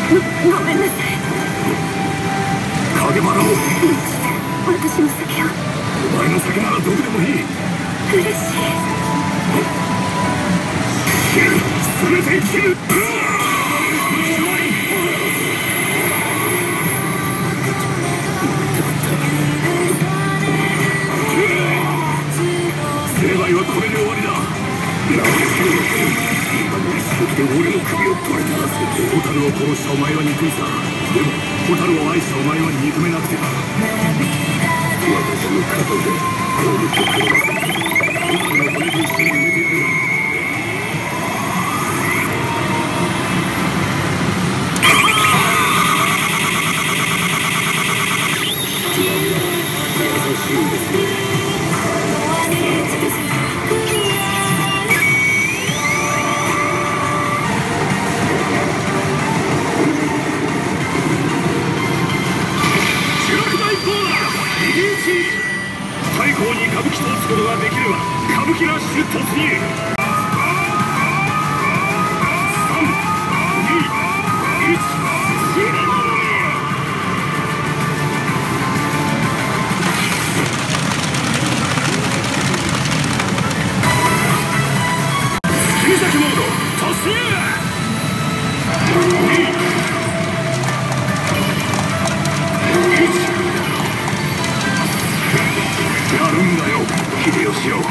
ごめんなさい。 影丸を私の酒を。 お前の酒ならどこでもいい。 嬉しい。 全て生きる。成敗はこれで終わりだ。で俺の首を取れたら蛍を殺したお前は憎いさ。でも蛍を愛したお前は憎めなくてな。私の肩で攻撃をくれば蛍の骨と一緒に埋めてやる。優しいですね。太閤に歌舞伎と打つことができれば歌舞伎ラッシュ突入。3、2、1、切り裂きモード突入。やるんだよ秀吉よ。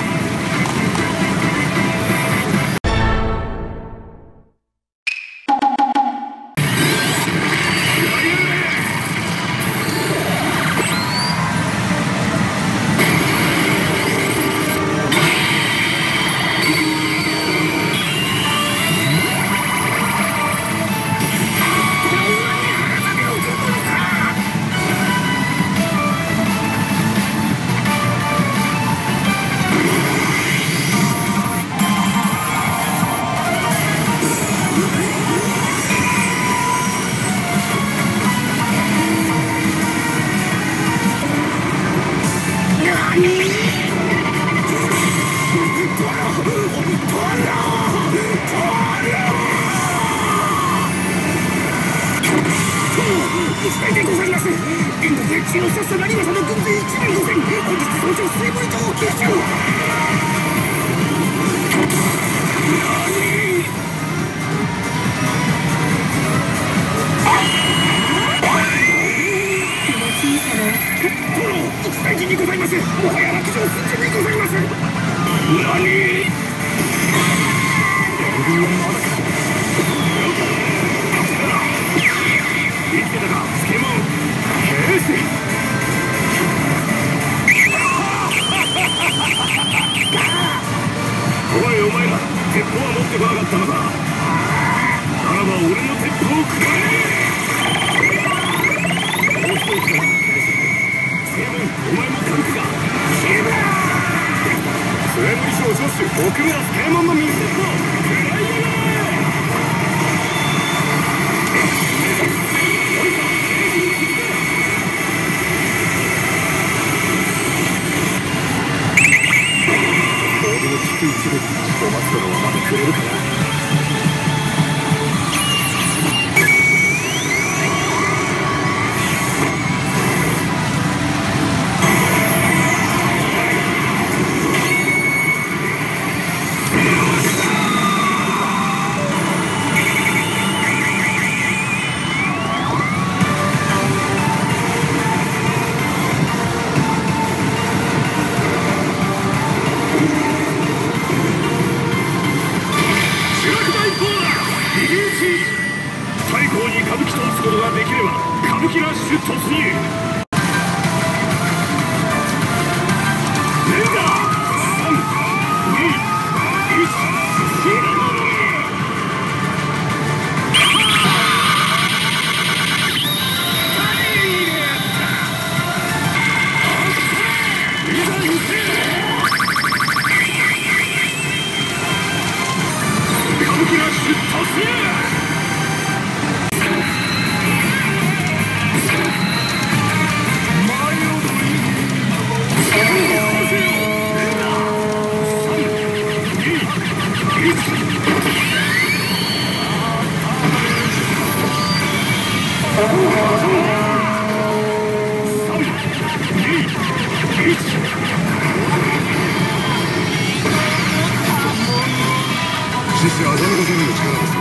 獅子アザミゴゼミの力です。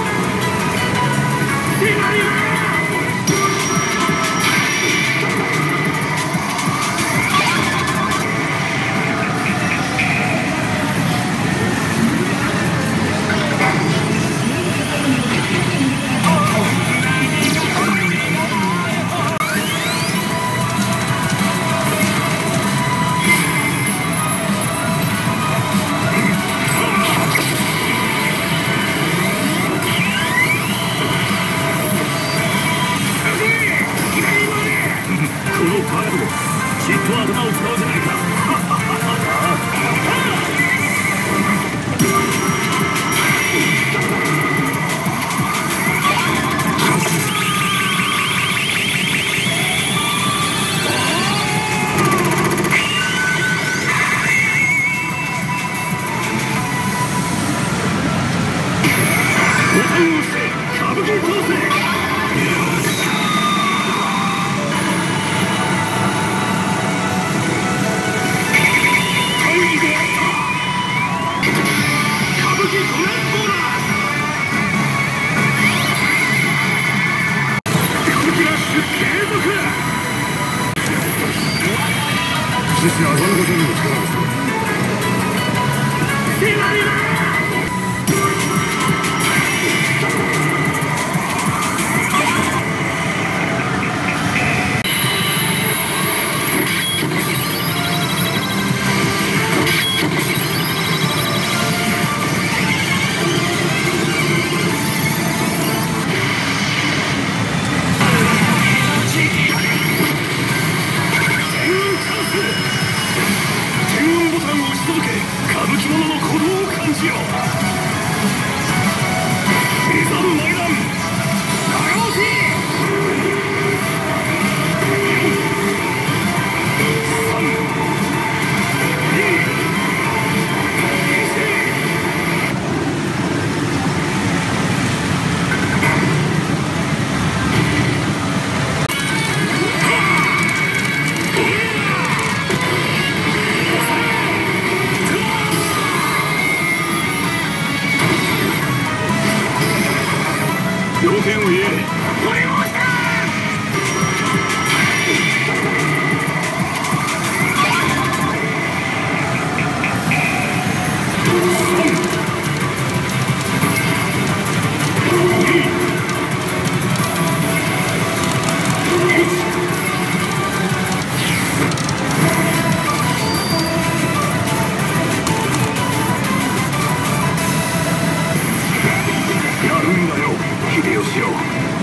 きっと頭を使うじゃないか。ボタンを押して歌舞伎通せ。獅子アザミゴゼミの力です。歌舞伎者の鼓動を感じよ。メザルマイダン長押し。3、2、条件を言え。これをしたやるんだよ、秀吉よ。